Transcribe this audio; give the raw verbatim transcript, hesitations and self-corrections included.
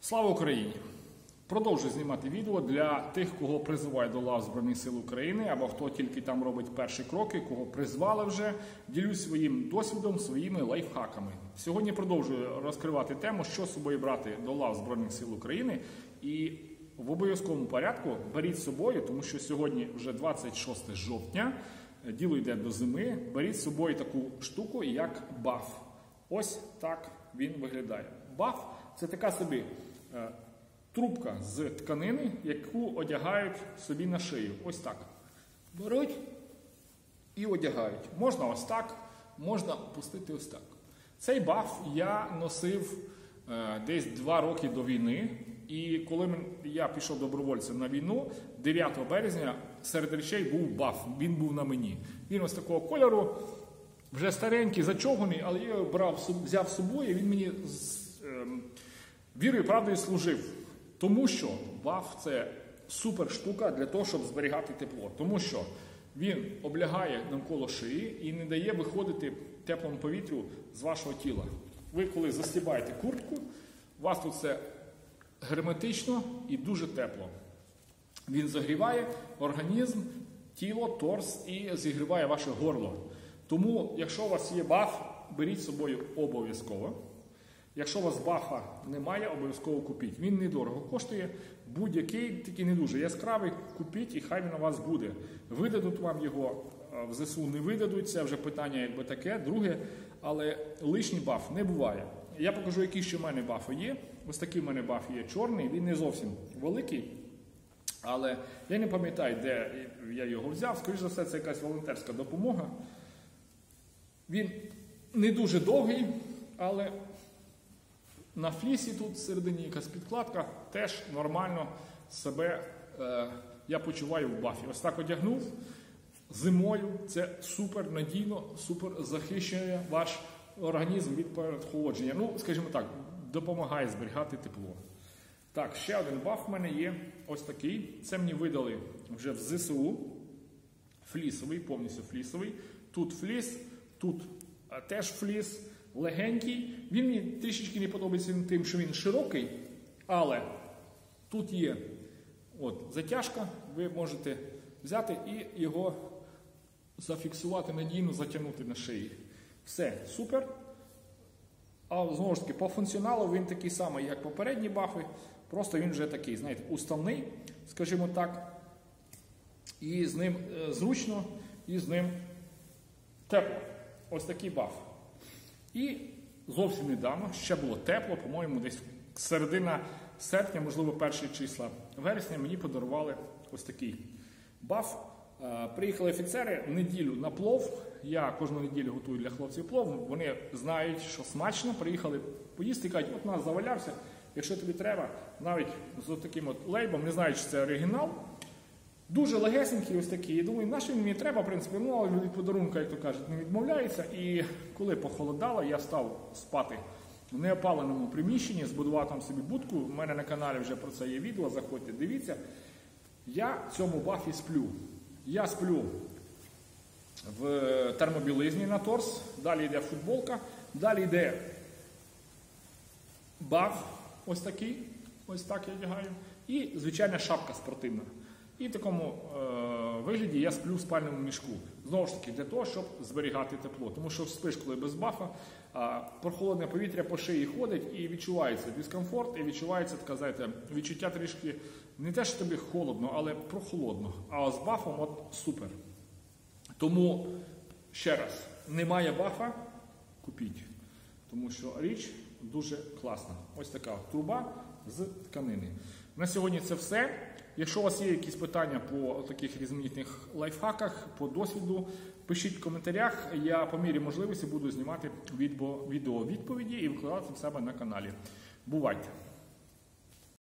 Слава Україні! Продовжую знімати відео для тих, кого призивають до лав Збройних сил України, або хто тільки там робить перші кроки, кого призвали вже. Ділюсь своїм досвідом, своїми лайфхаками. Сьогодні продовжую розкривати тему, що з собою брати до лав Збройних сил України. І в обов'язковому порядку беріть з собою, тому що сьогодні вже двадцять шосте жовтня, діло йде до зими, беріть з собою таку штуку, як баф. Ось так він виглядає. Баф – це така собі е, трубка з тканини, яку одягають собі на шию. Ось так. Беруть і одягають. Можна ось так, можна опустити ось так. Цей баф я носив е, десь два роки до війни. І коли я пішов добровольцем на війну, дев'ятого березня серед речей був баф. Він був на мені. Він ось такого кольору, вже старенький, зачовганий, але я його брав, взяв з собою, і він мені з е, вірою і правдою служив. Тому що баф – це супер штука для того, щоб зберігати тепло. Тому що він облягає навколо шиї і не дає виходити теплому повітрю з вашого тіла. Ви коли застібаєте куртку, у вас тут все герметично і дуже тепло. Він загріває організм, тіло, торс і зігріває ваше горло. Тому, якщо у вас є баф, беріть з собою обов'язково. Якщо у вас бафа немає, обов'язково купіть. Він недорого коштує, будь-який, тільки не дуже яскравий, купіть і хай він у вас буде. Видадуть вам його, в ЗСУ не видадуть, це вже питання якби таке. Друге, але лишній баф не буває. Я покажу, які ще в мене бафи є. Ось такий в мене баф є чорний, він не зовсім великий, але я не пам'ятаю, де я його взяв. Скоріше за все, це якась волонтерська допомога. Він не дуже довгий, але на флісі тут всередині якась підкладка, теж нормально себе е, я почуваю в бафі. Ось так одягнув зимою, це супер надійно, супер захищає ваш організм від перехолодження. Ну, скажімо так, допомагає зберігати тепло. Так, ще один баф в мене є, ось такий. Це мені видали вже в ЗСУ, флісовий, повністю флісовий. Тут фліс, тут а, теж фліс, легенький. Він мені трішечки не подобається тим, що він широкий, але тут є от, затяжка, ви можете взяти і його зафіксувати надійно, затягнути на шиї. Все, супер. А знову ж таки, по функціоналу він такий самий, як попередні бафи, просто він вже такий, знаєте, уставний, скажімо так, і з ним е, зручно, і з ним тепло. Ось такий баф. І зовсім недавно, ще було тепло, по-моєму, десь середина серпня, можливо, перші числа вересня, мені подарували ось такий баф. Е, приїхали офіцери неділю на плов. Я кожну неділю готую для хлопців плов. Вони знають, що смачно. Приїхали поїсти і кажуть, от нас завалявся. Якщо тобі треба, навіть з таким от лейбом, не знаю, чи це оригінал. Дуже легесенький ось такий. Я думаю, на що він мені треба, в принципі, ну, але від подарунка, як то кажуть, не відмовляється. І коли похолодало, я став спати в неопаленому приміщенні, збудував там собі будку. У мене на каналі вже про це є відео, заходьте, дивіться. Я в цьому бафі сплю. Я сплю в термобілизні на торс, далі йде футболка, далі йде баф, ось такий, ось так я одягаю, і звичайна шапка спортивна. І в такому е, вигляді я сплю в спальному мішку. Знову ж таки, для того, щоб зберігати тепло. Тому що спиш, коли без бафа, а, прохолодне повітря по шиї ходить і відчувається дискомфорт, і відчувається така, знаєте, відчуття трішки, не те, що тобі холодно, але прохолодно. А з бафом от супер. Тому, ще раз, немає бафа, купіть. Тому що річ дуже класна. Ось така труба з тканини. На сьогодні це все. Якщо у вас є якісь питання по таких різноманітних лайфхаках, по досвіду, пишіть в коментарях. Я по мірі можливості буду знімати відео-відповіді і викладати в себе на каналі. Бувайте!